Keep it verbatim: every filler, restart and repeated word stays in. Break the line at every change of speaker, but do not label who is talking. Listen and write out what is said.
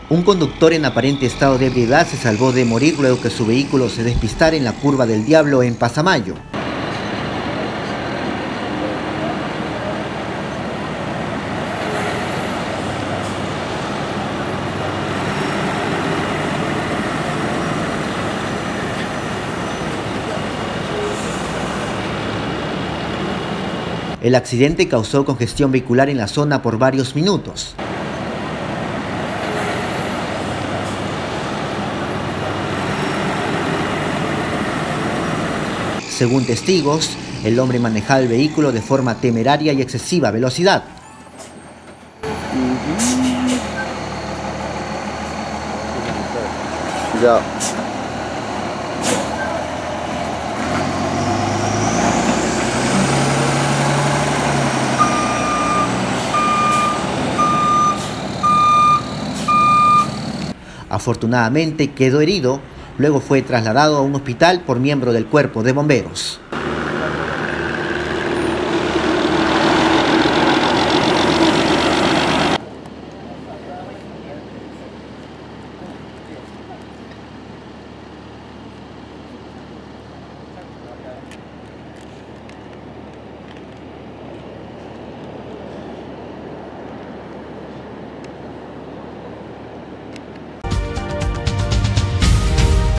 Un conductor en aparente estado de ebriedad se salvó de morir luego que su vehículo se despistara en la curva del Diablo en Pasamayo. El accidente causó congestión vehicular en la zona por varios minutos. Según testigos, el hombre manejaba el vehículo de forma temeraria y excesiva velocidad.
Cuidado.
Afortunadamente quedó herido, luego fue trasladado a un hospital por miembro del cuerpo de bomberos.